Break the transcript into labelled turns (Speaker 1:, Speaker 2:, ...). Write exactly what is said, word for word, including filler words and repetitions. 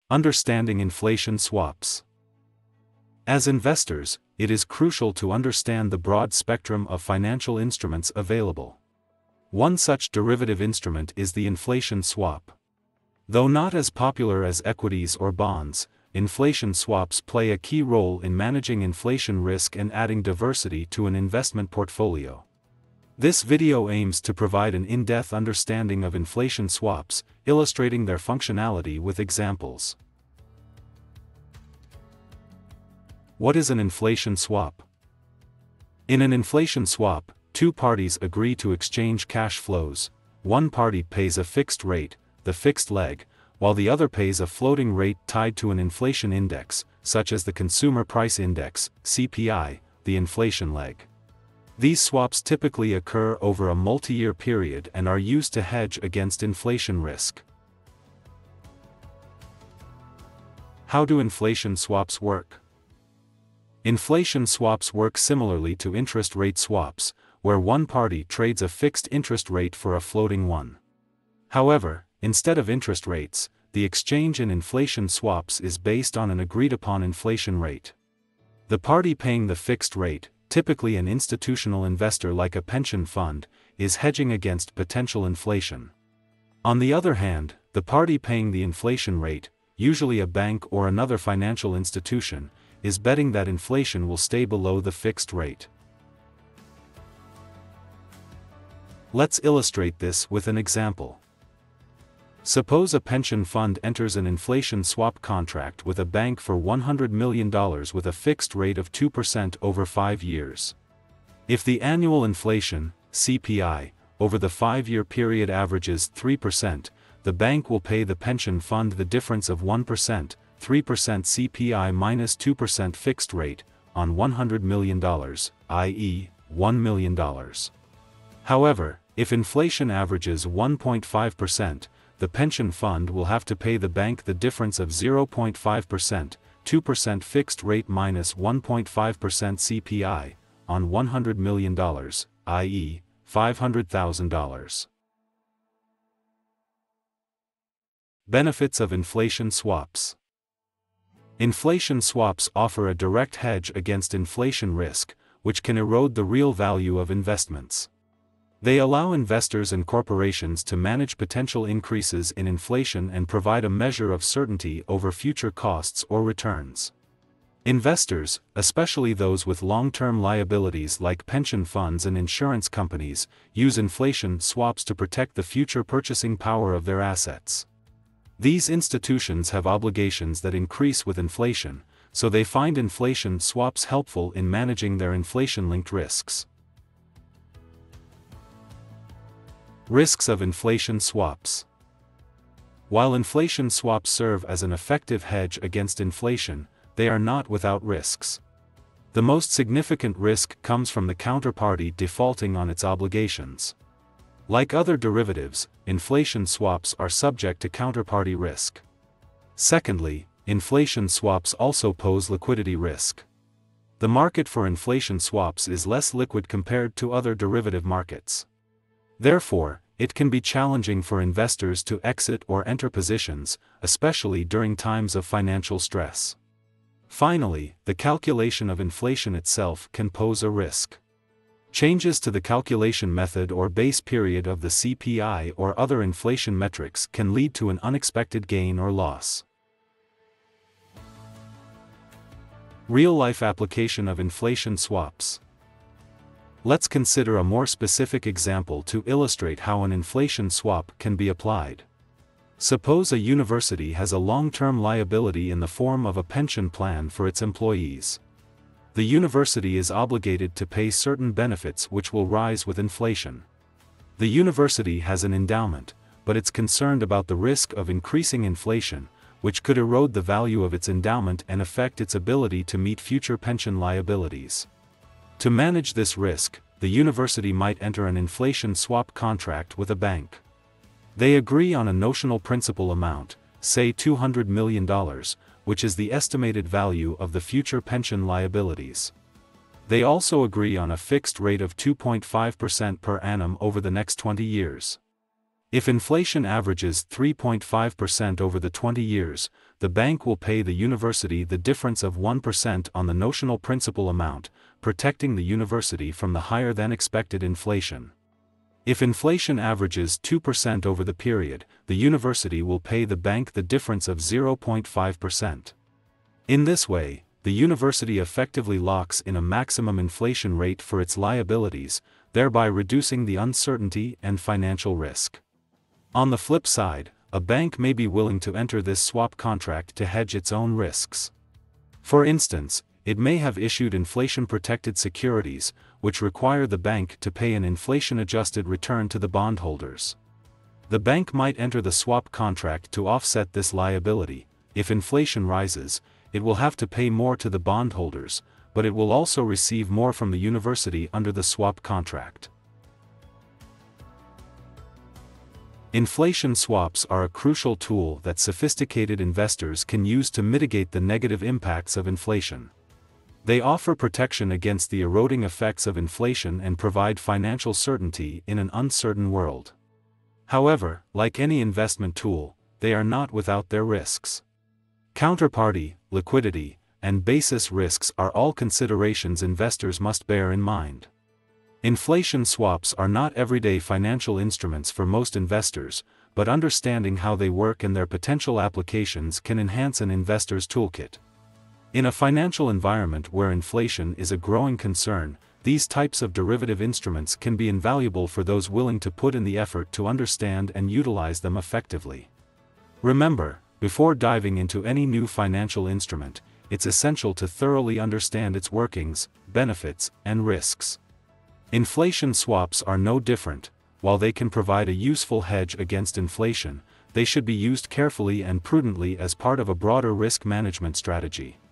Speaker 1: Understanding inflation swaps. As investors, it is crucial to understand the broad spectrum of financial instruments available. One such derivative instrument is the inflation swap. Though not as popular as equities or bonds, inflation swaps play a key role in managing inflation risk and adding diversity to an investment portfolio. This video aims to provide an in-depth understanding of inflation swaps, illustrating their functionality with examples. What is an inflation swap? In an inflation swap, two parties agree to exchange cash flows. One party pays a fixed rate, the fixed leg, while the other pays a floating rate tied to an inflation index, such as the Consumer Price Index, C P I, the inflation leg. These swaps typically occur over a multi-year period and are used to hedge against inflation risk. How do inflation swaps work? Inflation swaps work similarly to interest rate swaps, where one party trades a fixed interest rate for a floating one. However, instead of interest rates, the exchange in inflation swaps is based on an agreed-upon inflation rate. The party paying the fixed rate, typically an institutional investor like a pension fund, is hedging against potential inflation. On the other hand, the party paying the inflation rate, usually a bank or another financial institution, is betting that inflation will stay below the fixed rate. Let's illustrate this with an example. Suppose a pension fund enters an inflation swap contract with a bank for one hundred million dollars with a fixed rate of two percent over five years. If the annual inflation, C P I, over the five-year period averages three percent, the bank will pay the pension fund the difference of one percent, three percent C P I minus two percent fixed rate, on one hundred million dollars, that is, one million dollars. However, if inflation averages one point five percent, the pension fund will have to pay the bank the difference of zero point five percent, two percent fixed rate minus one point five percent C P I, on one hundred million dollars, that is, five hundred thousand dollars. Benefits of inflation swaps. Inflation swaps offer a direct hedge against inflation risk, which can erode the real value of investments. They allow investors and corporations to manage potential increases in inflation and provide a measure of certainty over future costs or returns. Investors, especially those with long-term liabilities like pension funds and insurance companies, use inflation swaps to protect the future purchasing power of their assets. These institutions have obligations that increase with inflation, so they find inflation swaps helpful in managing their inflation-linked risks. Risks of inflation swaps. While inflation swaps serve as an effective hedge against inflation, they are not without risks. The most significant risk comes from the counterparty defaulting on its obligations. Like other derivatives, inflation swaps are subject to counterparty risk. Secondly, inflation swaps also pose liquidity risk. The market for inflation swaps is less liquid compared to other derivative markets. Therefore, it can be challenging for investors to exit or enter positions, especially during times of financial stress. Finally, the calculation of inflation itself can pose a risk. Changes to the calculation method or base period of the C P I or other inflation metrics can lead to an unexpected gain or loss. Real-life application of inflation swaps. Let's consider a more specific example to illustrate how an inflation swap can be applied. Suppose a university has a long-term liability in the form of a pension plan for its employees. The university is obligated to pay certain benefits which will rise with inflation. The university has an endowment, but it's concerned about the risk of increasing inflation, which could erode the value of its endowment and affect its ability to meet future pension liabilities. To manage this risk, the university might enter an inflation swap contract with a bank. They agree on a notional principal amount, say two hundred million dollars, which is the estimated value of the future pension liabilities. They also agree on a fixed rate of two point five percent per annum over the next twenty years. If inflation averages three point five percent over the twenty years, the bank will pay the university the difference of one percent on the notional principal amount, protecting the university from the higher-than-expected inflation. If inflation averages two percent over the period, the university will pay the bank the difference of zero point five percent. In this way, the university effectively locks in a maximum inflation rate for its liabilities, thereby reducing the uncertainty and financial risk. On the flip side, a bank may be willing to enter this swap contract to hedge its own risks. For instance, it may have issued inflation-protected securities, which require the bank to pay an inflation-adjusted return to the bondholders. The bank might enter the swap contract to offset this liability. If inflation rises, it will have to pay more to the bondholders, but it will also receive more from the university under the swap contract. Inflation swaps are a crucial tool that sophisticated investors can use to mitigate the negative impacts of inflation. They offer protection against the eroding effects of inflation and provide financial certainty in an uncertain world. However, like any investment tool, they are not without their risks. Counterparty, liquidity, and basis risks are all considerations investors must bear in mind. Inflation swaps are not everyday financial instruments for most investors, but understanding how they work and their potential applications can enhance an investor's toolkit. In a financial environment where inflation is a growing concern, these types of derivative instruments can be invaluable for those willing to put in the effort to understand and utilize them effectively. Remember, before diving into any new financial instrument, it's essential to thoroughly understand its workings, benefits, and risks. Inflation swaps are no different. While they can provide a useful hedge against inflation, they should be used carefully and prudently as part of a broader risk management strategy.